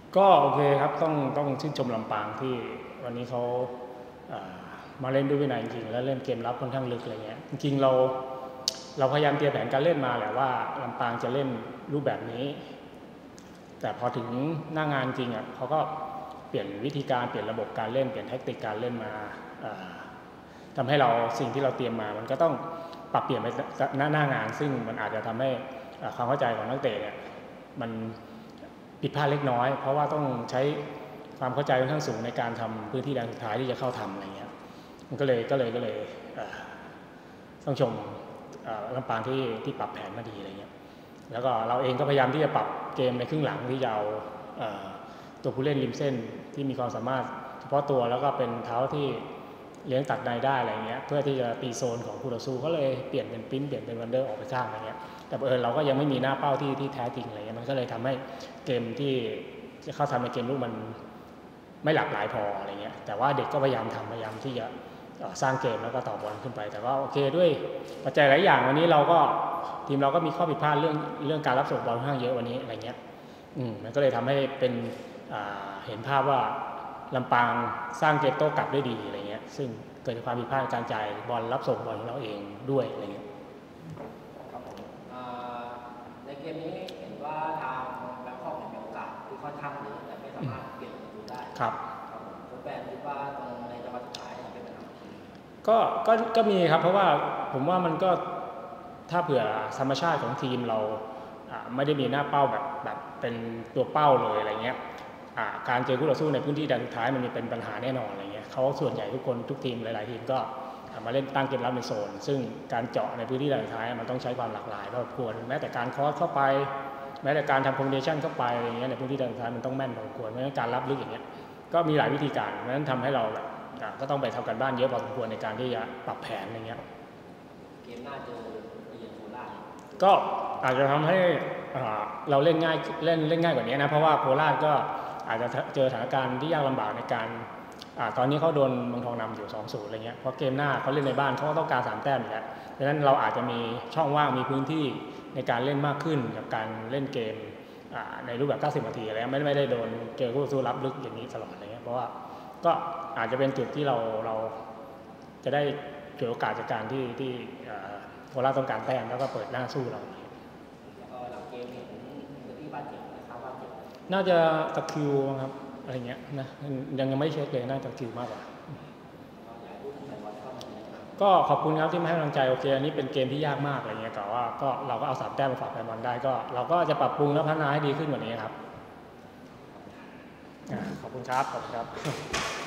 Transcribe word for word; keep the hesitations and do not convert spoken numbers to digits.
ก็โอเคครับต้องต้องชื่นชมลำปางที่วันนี้เขามาเล่นด้วยวินัยจริงๆแล้วเล่นเกมรับค่อนข้างลึกอะไรเงี้ยจริงๆเราเราพยายามเตรียมแผนการเล่นมาแหละว่าลำปางจะเล่นรูปแบบนี้แต่พอถึงหน้างานจริงอ่ะเขาก็เปลี่ยนวิธีการเปลี่ยนระบบการเล่นเปลี่ยนแทคติกการเล่นมาทำให้เราสิ่งที่เราเตรียมมามันก็ต้องปรับเปลี่ยนไปหน้าหน้างานซึ่งมันอาจจะทำให้ความเข้าใจของนักเตะเนี่ยมันผิดพลาดเล็กน้อยเพราะว่าต้องใช้ความเข้าใจค่อนข้างสูงในการทำพื้นที่แดนสุดท้ายที่จะเข้าทำอะไรเงี้ยมันก็เลยก็เลยก็เลยต้องชมลำปางที่ที่ปรับแผนมาดีอะไรเงี้ยแล้วก็เราเองก็พยายามที่จะปรับเกมในครึ่งหลังที่จะเอาตัวผู้เล่นริมเส้นที่มีความสามารถเฉพาะตัวแล้วก็เป็นเท้าที่เลี้ยงตัดในได้อะไรเงี้ยเพื่อที่จะตีโซนของคู่ต่อสู้ก็เลยเปลี่ยนเป็นปิ้นเปลี่ยนเป็นวันเดอร์ออกไปข้างอะไรเงี้ยแต่เออเราก็ยังไม่มีหน้าเป้าที่ที่แท้จริงอะไรเงี้ยมันก็เลยทำให้เกมที่จะเข้าทำในเกมลูกมันไม่หลากหลายพออะไรเงี้ยแต่ว่าเด็กก็พยายามทำพยายามที่จะสร้างเกมแล้วก็ต่อบอลขึ้นไปแต่ก็โอเคด้วยปัจจัยหลายอย่างวันนี้เราก็ทีมเราก็มีข้อผิดพลาดเรื่องเรื่องการรับส่งบอลค่อนข้างเยอะวันนี้อะไรเงี้ยอืมมันก็เลยทำให้เป็นเห็นภาพว่าลำปางสร้างเกมโต้กลับได้ดีอะไรเงี้ยซึ่งเกิดจากความผิดพลาดการจ่ายบอลรับส่งบอลของเราเองด้วยอะไรเงี้ยในเกมนี้เห็นว่าทางแบงคอกมีโอกาสที่ค่อนข้างดีแต่ไม่สามารถเปลี่ยนประตูได้ครับผมแบบคิดว่าตรงในจังหวะสุดท้ายเป็นแบบก็ก็ก็มีครับเพราะว่าผมว่ามันก็ถ้าเผื่อธรรมชาติของทีมเราไม่ได้มีหน้าเป้าแบบแบบเป็นตัวเป้าเลยอะไรเงี้ยการเจอคู่ต่อสู้ในพื้นที่แดนสุดท้ายมันมีเป็นปัญหาแน่นอนอะไรเงี้ยเขาส่วนใหญ่ทุกคนทุกทีมหลายๆทีมก็มาเล่นตั้งเกมรับในโซนซึ่งการเจาะในพื้นที่แดนสุดท้ายมันต้องใช้ความหลากหลายพอสมควรแม้แต่การคอสเข้าไปแม้แต่การทำคอมบิเนชันเข้าไปอะไรเงี้ยในพื้นที่แดนสุดท้ายมันต้องแม่นพอสมควรเพราะฉะนั้นการรับลึกอย่างเงี้ยก็มีหลายวิธีการเพราะฉะนั้นทำให้เราก็ต้องไปทำกันบ้านเยอะพอสมควรในการที่จะปรับแผนอะไรเงี้ยเกมหน้าเจอเรียนโคราชก็อาจจะทำให้เราเล่นง่ายเล่นเล่นง่ายกว่านี้นะเพราะว่าโคราชก็อาจจะเจอสถานการณ์ที่ยากลำบากในการตอนนี้เขาโดนเมืองทองนำอยู่ สองศูนย์ อะไรเงี้ยเพราะเกมหน้าเขาเล่นในบ้านเขาก็ต้องการสามแต้มอยู่แล้วดังนั้นเราอาจจะมีช่องว่างมีพื้นที่ในการเล่นมากขึ้นกับการเล่นเกมในรูปแบบเก้าสิบนาทีอะไรไม่ไม่ได้โดนเจอคู่ต่อสู้รับลึกอย่างนี้ตลอดอะไรเงี้ยเพราะว่าก็อาจจะเป็นจุดที่เราเราจะได้เกิดโอกาสจากการที่ที่โคราชต้องการแต้มแล้วก็เปิดหน้าสู้เราแล้วก็หลังเกมเห็นที่บาดเจ็บนะครับบาดเจ็บน่าจะตะคิวครับอะไรเงี้ยนะยังยังไม่เช็คเลยน่าจะตะคิวมากกว่าก็ขอบคุณครับที่มาให้กำลังใจโอเคอันนี้เป็นเกมที่ยากมากอะไรเงี้ยแต่ว่าก็เราก็เอาสามแต้มมาฝากแฟนบอลได้ก็เราก็จะปรับปรุงและพัฒนาให้ดีขึ้นกว่านี้ครับขอบคุณครับขอบคุณครับ